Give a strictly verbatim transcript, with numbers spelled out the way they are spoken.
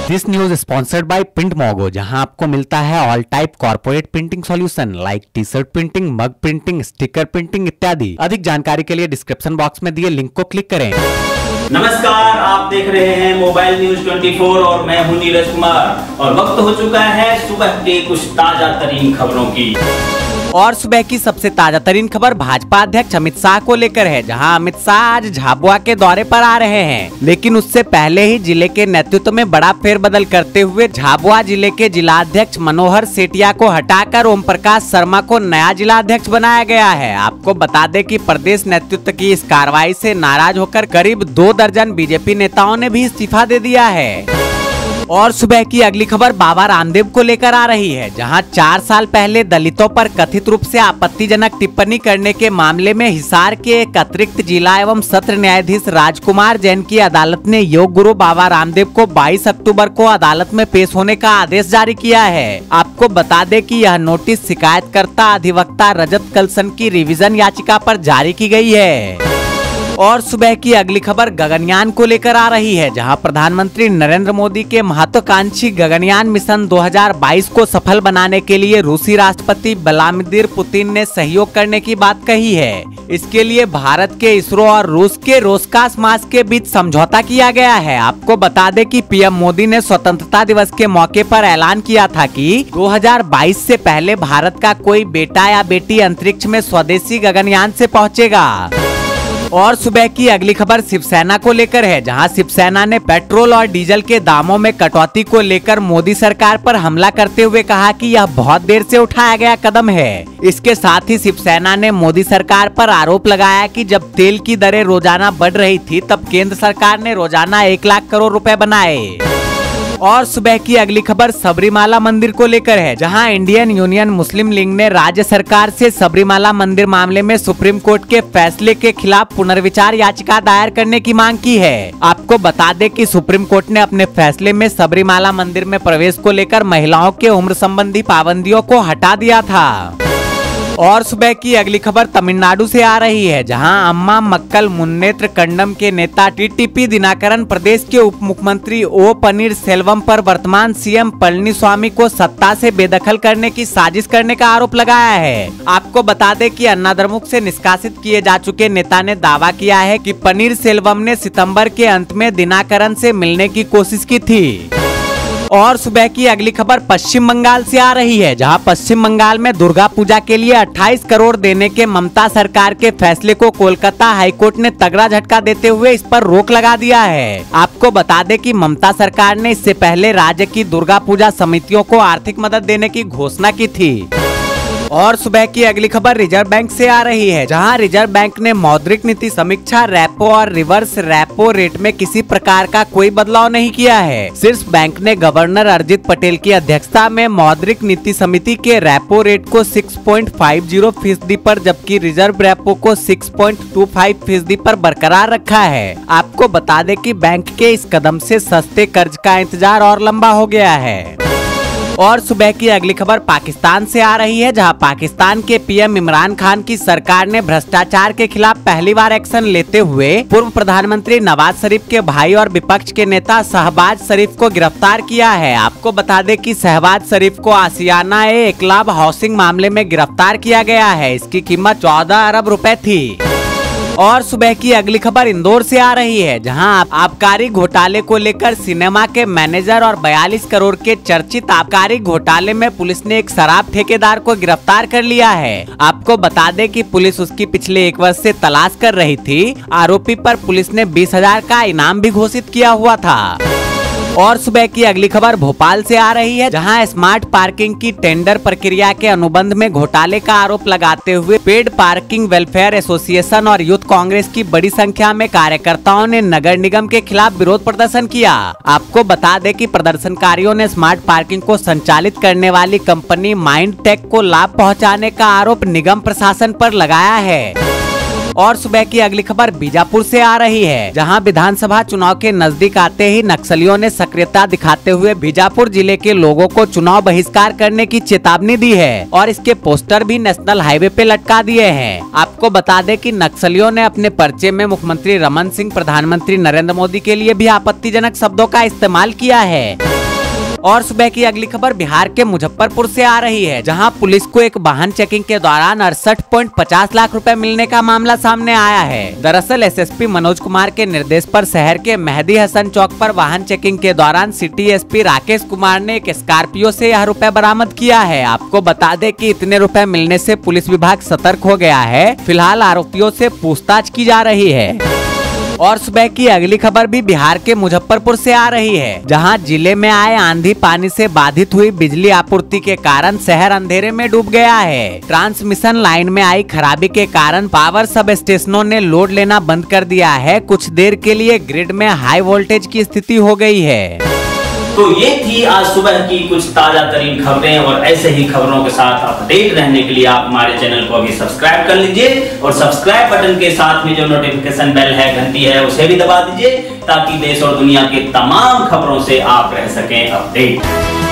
This news sponsored by Print Mogo, जहां आपको मिलता है all type corporate printing solution like T shirt printing, mug printing, sticker printing इत्यादि। अधिक जानकारी के लिए डिस्क्रिप्शन बॉक्स में दिए लिंक को क्लिक करें। नमस्कार, आप देख रहे हैं मोबाइल न्यूज चौबीस और मैं हूं नीरज कुमार और वक्त हो चुका है सुबह के कुछ ताजा तरीन खबरों की। और सुबह की सबसे ताजा तरीन खबर भाजपा अध्यक्ष अमित शाह को लेकर है, जहां अमित शाह आज झाबुआ के दौरे पर आ रहे हैं, लेकिन उससे पहले ही जिले के नेतृत्व में बड़ा फेरबदल करते हुए झाबुआ जिले के जिलाध्यक्ष मनोहर सेठिया को हटाकर ओम प्रकाश शर्मा को नया जिलाध्यक्ष बनाया गया है। आपको बता दें कि प्रदेश नेतृत्व की इस कार्रवाई से नाराज होकर करीब दो दर्जन बीजेपी नेताओं ने भी इस्तीफा दे दिया है। और सुबह की अगली खबर बाबा रामदेव को लेकर आ रही है, जहां चार साल पहले दलितों पर कथित रूप से आपत्तिजनक टिप्पणी करने के मामले में हिसार के एक अतिरिक्त जिला एवं सत्र न्यायाधीश राजकुमार जैन की अदालत ने योग गुरु बाबा रामदेव को बाईस अक्टूबर को अदालत में पेश होने का आदेश जारी किया है। आपको बता दें कि यह नोटिस शिकायतकर्ता अधिवक्ता रजत कलसन की रिवीजन याचिका पर जारी की गई है। और सुबह की अगली खबर गगनयान को लेकर आ रही है, जहां प्रधानमंत्री नरेंद्र मोदी के महत्वाकांक्षी गगनयान मिशन दो हज़ार बाईस को सफल बनाने के लिए रूसी राष्ट्रपति व्लादिमीर पुतिन ने सहयोग करने की बात कही है। इसके लिए भारत के इसरो और रूस के रोस्कास्मास के बीच समझौता किया गया है। आपको बता दें कि पीएम मोदी ने स्वतंत्रता दिवस के मौके पर ऐलान किया था कि दो हज़ार बाईस से पहले भारत का कोई बेटा या बेटी अंतरिक्ष में स्वदेशी गगनयान से पहुंचेगा। और सुबह की अगली खबर शिवसेना को लेकर है, जहां शिवसेना ने पेट्रोल और डीजल के दामों में कटौती को लेकर मोदी सरकार पर हमला करते हुए कहा कि यह बहुत देर से उठाया गया कदम है। इसके साथ ही शिवसेना ने मोदी सरकार पर आरोप लगाया कि जब तेल की दरें रोजाना बढ़ रही थी तब केंद्र सरकार ने रोजाना एक लाख करोड़ रुपए बनाए। और सुबह की अगली खबर सबरीमाला मंदिर को लेकर है, जहां इंडियन यूनियन मुस्लिम लीग ने राज्य सरकार से सबरीमाला मंदिर मामले में सुप्रीम कोर्ट के फैसले के खिलाफ पुनर्विचार याचिका दायर करने की मांग की है। आपको बता दें कि सुप्रीम कोर्ट ने अपने फैसले में सबरीमाला मंदिर में प्रवेश को लेकर महिलाओं के उम्र संबंधी पाबंदियों को हटा दिया था। और सुबह की अगली खबर तमिलनाडु से आ रही है, जहां अम्मा मक्कल मुन्नेत्र कंडम के नेता टीटीपी दिनाकरन प्रदेश के उप मुख्यमंत्री ओ पनीर सेल्वम पर वर्तमान सीएम पळनिस्वामी को सत्ता से बेदखल करने की साजिश करने का आरोप लगाया है। आपको बता दें कि अन्नाद्रमुक से निष्कासित किए जा चुके नेता ने दावा किया है कि पनीर सेल्वम ने सितंबर के अंत में दिनाकरन से मिलने की कोशिश की थी। और सुबह की अगली खबर पश्चिम बंगाल से आ रही है, जहां पश्चिम बंगाल में दुर्गा पूजा के लिए अट्ठाईस करोड़ देने के ममता सरकार के फैसले को कोलकाता हाईकोर्ट ने तगड़ा झटका देते हुए इस पर रोक लगा दिया है। आपको बता दें कि ममता सरकार ने इससे पहले राज्य की दुर्गा पूजा समितियों को आर्थिक मदद देने की घोषणा की थी। और सुबह की अगली खबर रिजर्व बैंक से आ रही है, जहां रिजर्व बैंक ने मौद्रिक नीति समीक्षा रेपो और रिवर्स रेपो रेट में किसी प्रकार का कोई बदलाव नहीं किया है। सिर्फ बैंक ने गवर्नर अरिजित पटेल की अध्यक्षता में मौद्रिक नीति समिति के रेपो रेट को छह पॉइंट पाँच शून्य फीसदी पर जबकि रिजर्व रेपो को छह पॉइंट दो पाँच फीसदी पर बरकरार रखा है। आपको बता दें कि बैंक के इस कदम से सस्ते कर्ज का इंतजार और लंबा हो गया है। और सुबह की अगली खबर पाकिस्तान से आ रही है, जहां पाकिस्तान के पीएम इमरान खान की सरकार ने भ्रष्टाचार के खिलाफ पहली बार एक्शन लेते हुए पूर्व प्रधानमंत्री नवाज शरीफ के भाई और विपक्ष के नेता शहबाज शरीफ को गिरफ्तार किया है। आपको बता दें कि शहबाज शरीफ को आशियाना ए इकलाब हाउसिंग मामले में गिरफ्तार किया गया है। इसकी कीमत चौदह अरब रुपए थी। और सुबह की अगली खबर इंदौर से आ रही है, जहां आबकारी घोटाले को लेकर सिनेमा के मैनेजर और बयालीस करोड़ के चर्चित आबकारी घोटाले में पुलिस ने एक शराब ठेकेदार को गिरफ्तार कर लिया है। आपको बता दें कि पुलिस उसकी पिछले एक वर्ष से तलाश कर रही थी। आरोपी पर पुलिस ने बीस हजार का इनाम भी घोषित किया हुआ था। और सुबह की अगली खबर भोपाल से आ रही है, जहां स्मार्ट पार्किंग की टेंडर प्रक्रिया के अनुबंध में घोटाले का आरोप लगाते हुए पेड पार्किंग वेलफेयर एसोसिएशन और यूथ कांग्रेस की बड़ी संख्या में कार्यकर्ताओं ने नगर निगम के खिलाफ विरोध प्रदर्शन किया। आपको बता दें कि प्रदर्शनकारियों ने स्मार्ट पार्किंग को संचालित करने वाली कंपनी माइंड टेक को लाभ पहुँचाने का आरोप निगम प्रशासन पर लगाया है। और सुबह की अगली खबर बीजापुर से आ रही है, जहां विधानसभा चुनाव के नजदीक आते ही नक्सलियों ने सक्रियता दिखाते हुए बीजापुर जिले के लोगों को चुनाव बहिष्कार करने की चेतावनी दी है और इसके पोस्टर भी नेशनल हाईवे पे लटका दिए हैं। आपको बता दें कि नक्सलियों ने अपने पर्चे में मुख्यमंत्री रमन सिंह, प्रधानमंत्री नरेंद्र मोदी के लिए भी आपत्तिजनक शब्दों का इस्तेमाल किया है। और सुबह की अगली खबर बिहार के मुजफ्फरपुर से आ रही है, जहां पुलिस को एक वाहन चेकिंग के दौरान अड़सठ पॉइंट पचास लाख रुपए मिलने का मामला सामने आया है। दरअसल एसएसपी मनोज कुमार के निर्देश पर शहर के मेहदी हसन चौक पर वाहन चेकिंग के दौरान सिटी एसपी राकेश कुमार ने एक स्कॉर्पियो से यह रुपए बरामद किया है। आपको बता दें कि इतने रुपए मिलने से पुलिस विभाग सतर्क हो गया है। फिलहाल आरोपियों से पूछताछ की जा रही है। और सुबह की अगली खबर भी बिहार के मुजफ्फरपुर से आ रही है, जहां जिले में आए आंधी पानी से बाधित हुई बिजली आपूर्ति के कारण शहर अंधेरे में डूब गया है। ट्रांसमिशन लाइन में आई खराबी के कारण पावर सब स्टेशनों ने लोड लेना बंद कर दिया है। कुछ देर के लिए ग्रिड में हाई वोल्टेज की स्थिति हो गई है। तो ये थी आज सुबह की कुछ ताजा तरीन खबरें, और ऐसे ही खबरों के साथ अपडेट रहने के लिए आप हमारे चैनल को अभी सब्सक्राइब कर लीजिए, और सब्सक्राइब बटन के साथ में जो नोटिफिकेशन बेल है, घंटी है, उसे भी दबा दीजिए, ताकि देश और दुनिया के तमाम खबरों से आप रह सकें अपडेट।